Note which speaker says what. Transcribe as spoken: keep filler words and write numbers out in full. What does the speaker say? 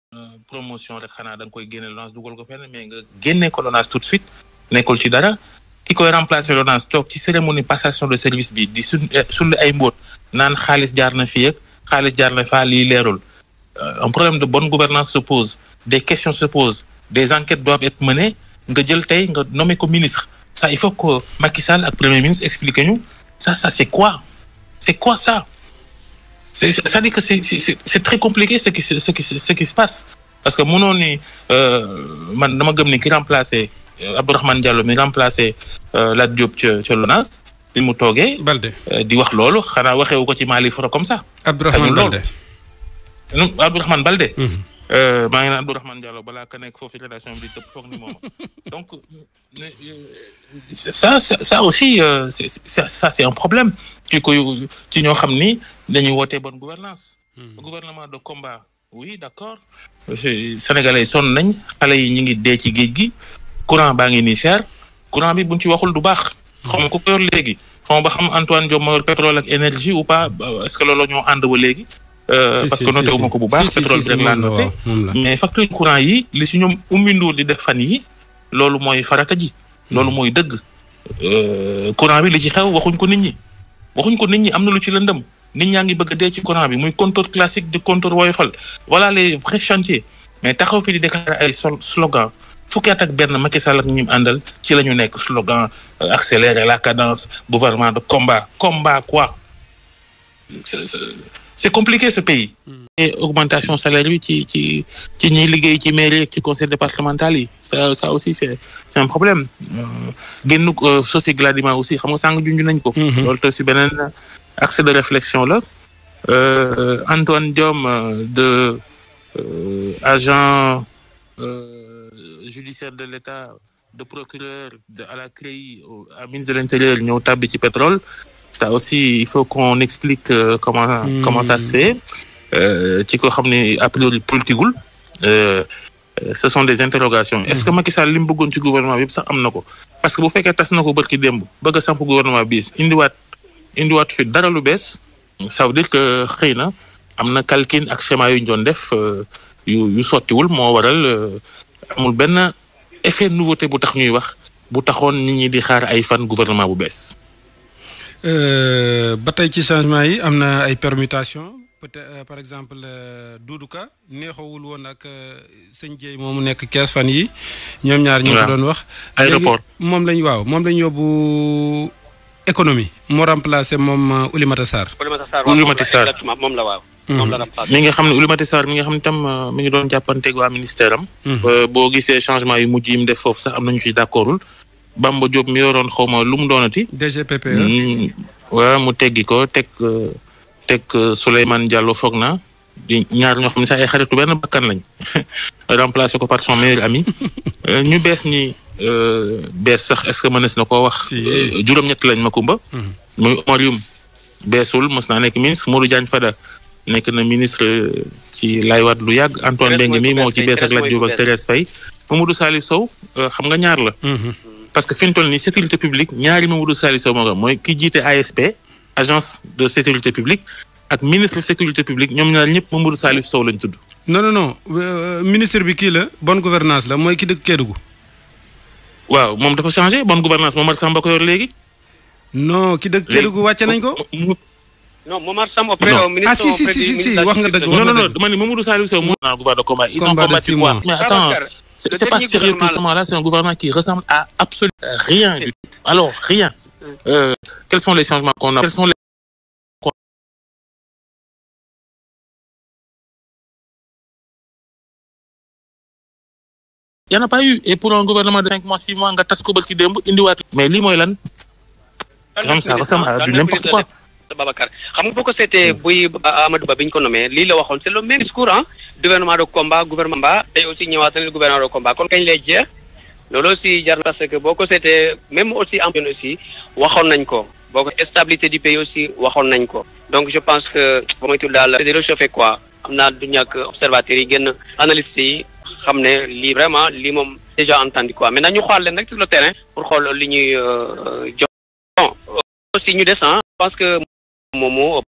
Speaker 1: promotion rek xanaa da nga koy génne LONASE dugal ko fenn mais nga génne ko LONASE tout de suite nekkul ci dara ki koy remplacer LONASE toog ci cérémonie passation de service bi di su sulli ay mbóot naan xaalis jaar na fii ak xaalis jaar na faa lii leerul un problème de bonne gouvernance se pose des questions se posent des enquêtes doivent être menées nga jël tey nga nommé ko ministre ça il faut que Macky Sall ak premier ministre expliquer ñu ça ça c'est quoi c'est quoi ça c'est ça dit que c'est c'est c'est très compliqué ce qui ce qui ce qui se passe parce que mënoo ni man dama gëm ni ki remplacé Abdourahmane Diallo mi remplacé Lat Diop ca ca LONASE bi mu toogee.
Speaker 2: Balde
Speaker 1: di wax loolu xanaa waxewu ko ci Mali foro comme ça.
Speaker 2: Abdourahmane Balde
Speaker 1: Abdourahmane Balde. maa ngi naan Abdourahmane Diallo balaa ka nekk foofu relation bi tëb foog ni moom donc ça ça ça aussi c'est ça ça c'est un problème ci ko ci ñoo xam ni dañuy woote bonne gouvernance gouvernement de combat oui d'accord sénégalais sonn nañ xale yi ñu ngi dee ci géej gi courant baa ngi nii cher courant bi buñ ci waxul du baax xam nga ko yor léegi xam ba xam Antoine Diome moo yor pétrole ak énergie ou pas est-ce que loolu ñoo ànd ba léegi parce que noté wu ma ko bu baax pétrole bi rek laa noté mais facture courant yi li si ñoom umbinduur di def fan yi loolu mooy farata ji loolu mooy dëgg courant bi li ci xew waxuñ ko nit ñi waxuñ ko nit ñi am na lu ci lëndëm nit ñaa ngi bëgg a dee ci courant bi muy compteur classique di compteur woyofal voilà les vrais chantiers mais taxaw fi di déclarer ay sol slogan fukki at ak benn Macky Sall ak ñi mu àndal ci la ñu nekk slogan accélérer la cadence gouvernement de combat combat quoi c'est compliqué ce pays. et augmentation salaire bi ci ci ci ñiy liggéey ci mairie ci conseil départemental yi ça ça aussi c'est c'est un problème génn Sophie Gladima aussi xam nga sànq junj nañ ko. loolu te si beneen axe de réflexion la Antoine Diome de agent judiciaire de l'État de procureur de à la C R E I à ministre de l'Intérieur ñëw tàbbi ci pétrole. Ça aussi il faut qu'on explique euh, comment mmh. comment ça se fait ci ko xam ne a priori politiqueul ce sont des interrogations est-ce que Macky Sall li mu bëggoon ci gouvernement bi yëpp sax am na ko parce que bu fekkee tas na ko barki démb bëgg a samp gouvernement biis indiwaat indiwaat fi dara lu bees ça veut dire que xëy na am na calcul ak schéma yu ñu doon def yu yu sottiwul moo waral amul benn effet nouveauté bu tax ñuy wax bu taxoon nit ñi di xaar ay fan gouvernement bu bees.
Speaker 2: ba tey ci changement yi am na ay permutation peut-être par exemple Doudou Ka neexawul woon ak sëñ Dieye moomu nekk kees fan yi ñoom ñaar ñoo ko doon wax.
Speaker 1: aéroport
Speaker 2: moom lañ waaw moom lañ yóbbu économie moo remplacé moom Oulimata Sarr.
Speaker 1: Oulimata Sarr
Speaker 3: moom la waaw.
Speaker 1: moom la remplacé mi nga xam ne Oulimata Sarr mi nga xam ne tam mi ngi doon jàppanteeg waa ministère am. boo gisee changement yu mujj yi mu def foofu sax am nañu ci d'accordul Bamba Diop mi yoroon xaw ma lu mu doonati.
Speaker 2: D G P P E.
Speaker 1: waaw mu teggi ko teg teg Souleymane Diallo foog na di ñaar ñoo xam ne sax ay xaritu benn bakkan lañ remplacé ko par son meilleur ami ñu bees ñi bees sax est-ce que mënees na koo wax. juróom-ñett lañ ma kumba. muy Omar Youm beesul mos naa nekk ministre Modou Diagne Fada nekk na ministre ci Laye Wade lu yàgg Antoine Mbengue mi moo ci bees ak Lat Diop ak Thérèse Faye Mamadou Salif Sow xam nga ñaar la. parce que fi ñu toll nii sécurité publique ñaari Mamadou Salif Sow moo mooy ki jiite A S P agence de sécurité publique ak ministre sécurité publique ñoom ñaar ñëpp Mamadou Salif Sow lañ tudd.
Speaker 2: non non non ministre bi kii la bonne gouvernance la mooy ki dëkk Kédougou.
Speaker 1: waaw moom dafa changé bonne gouvernance Momar Samba ko yor léegi.
Speaker 2: non ki dëkk Kédougou wàcce nañ ko.
Speaker 3: non Momar Samba auprès au ministre.
Speaker 2: ah si si si si wax nga dëgg.
Speaker 1: non non non dama ni Mamadou Salif Sow moo. gouvernement de combat ils ont combattu quoi. mais attends c'est, c'est pas sérieux tout simplement là c'est un gouvernement qui ressemble à absolument rien du tout. Alors rien. Euh, quels sont les changements qu'on a? Quels sont les Il y en a pas eu et pour un gouvernement de cinq mois six mois nga tas ko ba ci démb indiwaat. mais lii mooy lan. comme ça ressemble à du n'importe quoi.
Speaker 3: Babacar xam nga boo ko seetee buy Amadou Ba bi ñu ko nommé lii la waxoon c'est le même discours ah gouvernement de combat gouvernement ba tey aussi ñëwaat na gouvernement de combat kon kañ lay jeex loolu aussi jar parce que boo ko seetee même aussi am aussi waxoon nañ ko boo ko stabilité du pays aussi waxoon nañ ko donc je pense que ba moytul daal c'est de réchauffé quoi am naa du ñàkk observateurs yi génn analystes yi xam ne lii vraiment lii moom déjà entendu quoi maintenant ñu xool leen rek sur le terrain pour xool li ñuy jox bon aussi ñu des ah parce que moom moo